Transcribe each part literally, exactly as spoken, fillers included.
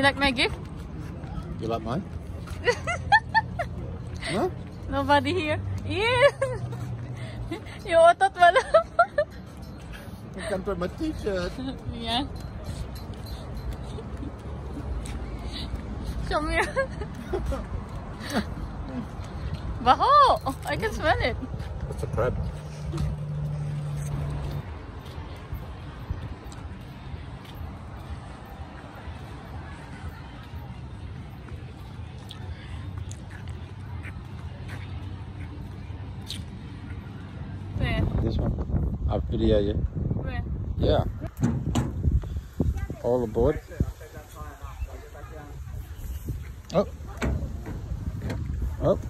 like my gift? You like mine? No? Nobody here. Yes. Yung otot wala. You can put my t-shirt. Yeah. Come here. Baho! Oh, I can smell it. That's a crab. Where? This one. I'll video you. Where? Yeah. All aboard. Oh. Oh.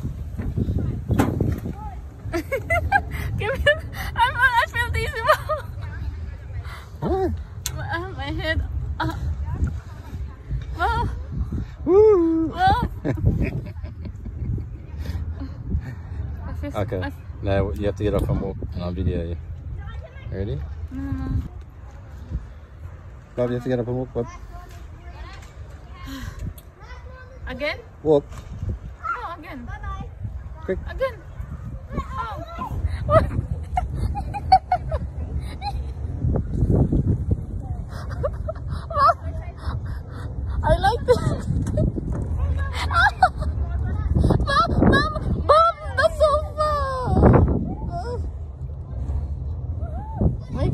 Give me, I'm, I feel dizzy. What? My, my head. Uh, well, Woo! well. I feel, Okay. I, Now you have to get off and walk, and I'll video you. Ready? no, no, no. Bob, you have to get up and walk, Bob. Again? Walk. Oh, again. Quick. Again. Oh. What? I like this. Mom, Mom, Mom, the sofa. I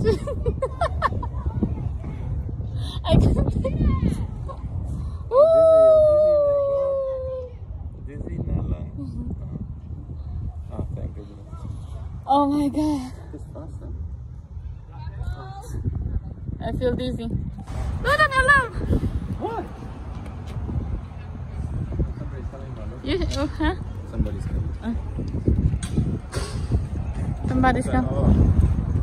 can't. Oh, thank goodness. Oh my god. It's faster. I feel dizzy. Look on your lamp. What? Somebody's coming, You, oh, huh? Somebody's coming. Uh. Somebody's Okay, coming. oh.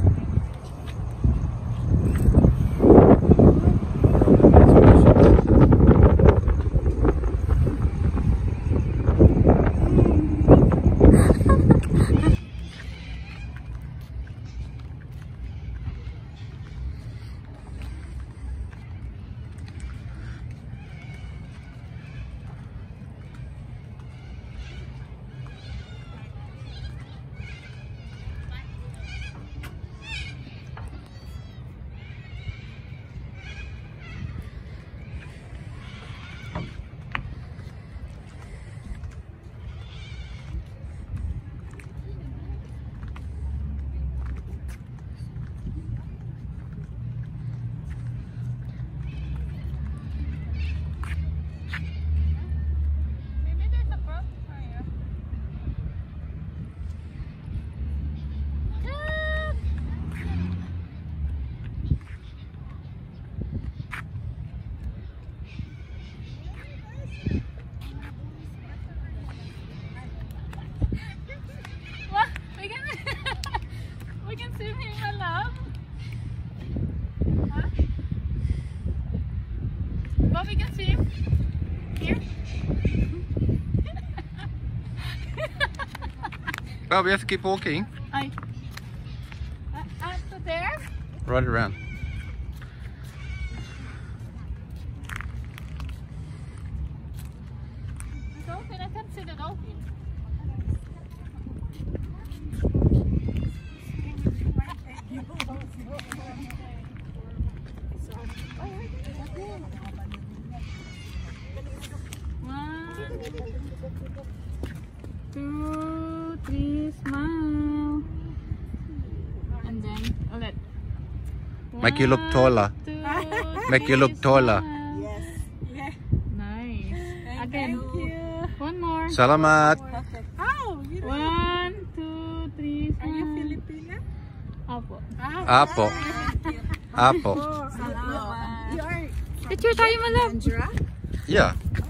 We can see him here. Well, we have to keep walking. I, uh, up to there. Right around. The dolphin, I can't see the dolphin. Two, three, smile. And then, oh, let. Make you look taller. Two, Make you three, look taller. smile. Yes. Yeah. Nice. Again. Thank you. One more. Salamat. Okay. Oh, you know. One, two, three, Are you smile. Filipina? Apo. Apo. Thank you. Apo. Oh, salamat. You are Picture tayo, malab. Mandurah? Yeah.